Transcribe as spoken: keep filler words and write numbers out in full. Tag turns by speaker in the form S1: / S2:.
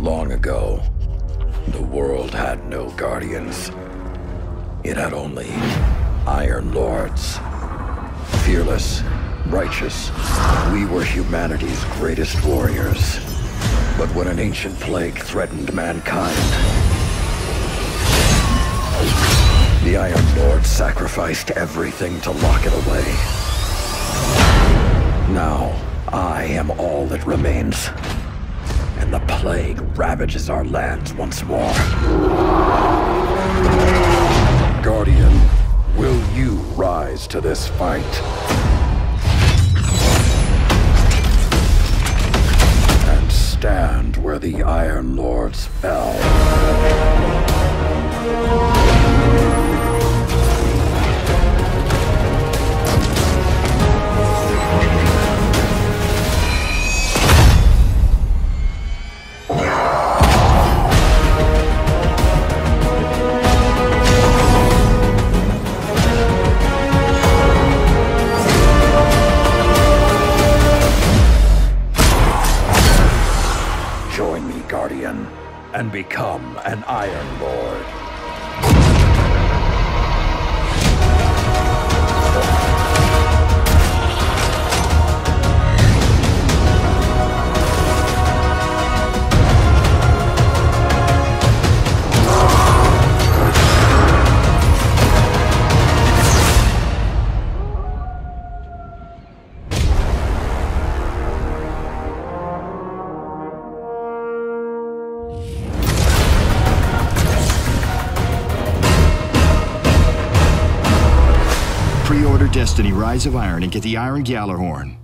S1: Long ago, the world had no guardians. It had only Iron Lords. Fearless, righteous, we were humanity's greatest warriors. But when an ancient plague threatened mankind, the Iron Lord sacrificed everything to lock it away. Now, I am all that remains, and the plague ravages our lands once more. Guardian, will you rise to this fight? And stand where the Iron Lords fell. Join me, Guardian, and become an Iron Lord.
S2: Pre-order Destiny Rise of Iron and get the Iron Gjallarhorn.